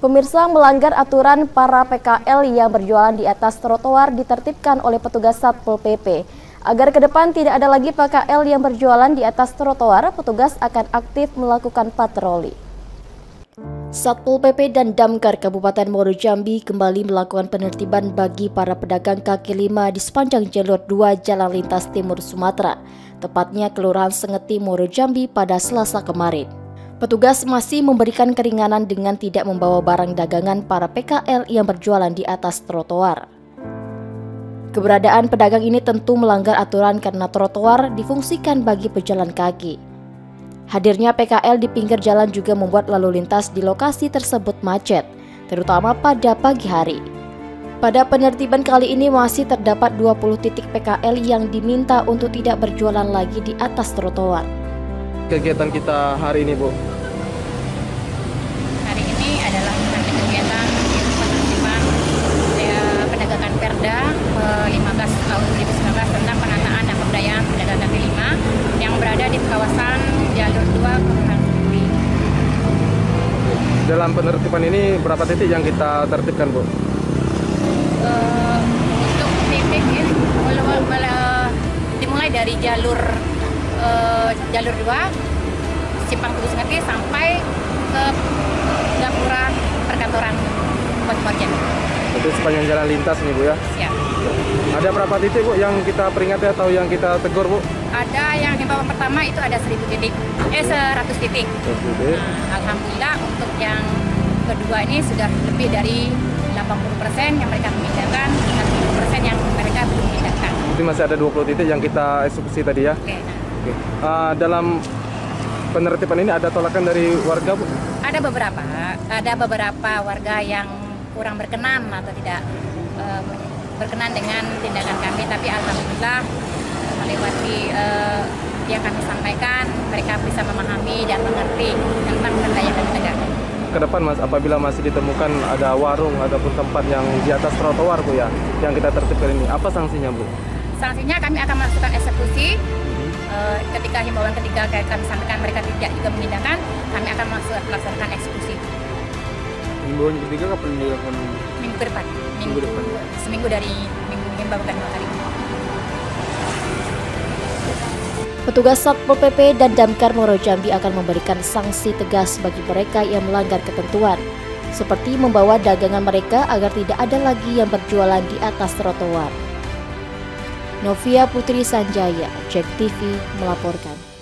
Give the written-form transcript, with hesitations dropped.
Pemirsa, melanggar aturan para PKL yang berjualan di atas trotoar ditertibkan oleh petugas Satpol PP. Agar ke depan tidak ada lagi PKL yang berjualan di atas trotoar, petugas akan aktif melakukan patroli. Satpol PP dan Damkar Kabupaten Muaro Jambi kembali melakukan penertiban bagi para pedagang kaki lima di sepanjang jalur 2 Jalan Lintas Timur Sumatera, tepatnya Kelurahan Sengeti, Muaro Jambi pada Selasa kemarin. Petugas masih memberikan keringanan dengan tidak membawa barang dagangan para PKL yang berjualan di atas trotoar. Keberadaan pedagang ini tentu melanggar aturan karena trotoar difungsikan bagi pejalan kaki. Hadirnya PKL di pinggir jalan juga membuat lalu lintas di lokasi tersebut macet, terutama pada pagi hari. Pada penertiban kali ini masih terdapat 20 titik PKL yang diminta untuk tidak berjualan lagi di atas trotoar. Kegiatan kita hari ini, Bu? Hari ini adalah kegiatan penertiban pedagangan Perda 15 tahun 2019 tentang penataan dan pemberdayaan pedagang kaki lima yang berada di kawasan jalur 2 Kelurahan Sengeti. Dalam penertiban ini berapa titik yang kita tertibkan, Bu? Untuk titik ini dimulai dari jalur 2 Simpang Tugu Sengeti sampai ke Gapura perkantoran Batu. Itu sepanjang jalan lintas nih, Bu, ya? Siap. Ada berapa titik, Bu, yang kita peringati atau yang kita tegur, Bu? Ada yang himbauan pertama itu ada 100 titik. Nah, alhamdulillah untuk yang kedua ini sudah lebih dari 80% yang mereka memindahkan dan 10% yang mereka belum memindahkan. Jadi masih ada 20 titik yang kita eksekusi tadi, ya? Oke. Oke. Dalam penertiban ini ada tolakan dari warga, Bu? Ada beberapa warga yang kurang berkenan atau tidak berkenan dengan tindakan kami, tapi alhamdulillah melewati yang kami sampaikan, mereka bisa memahami dan mengerti tentang budaya dan negara. Ke depan, Mas, apabila masih ditemukan ada warung ataupun tempat yang di atas trotoar, Bu, ya, yang kita tertibkan ini, apa sanksinya, Bu? Sanksinya kami akan melakukan eksekusi. Ketika himbauan ketiga kami sampaikan mereka tidak juga memindahkan, kami akan melaksanakan eksekusi. Himbauan ketiga kapan dilakukan? Minggu depan. Seminggu dari minggu himbauan hari. Petugas Satpol PP dan Damkar Muaro Jambi akan memberikan sanksi tegas bagi mereka yang melanggar ketentuan, seperti membawa dagangan mereka agar tidak ada lagi yang berjualan di atas trotoar. Novia Putri Sanjaya, JEK TV melaporkan.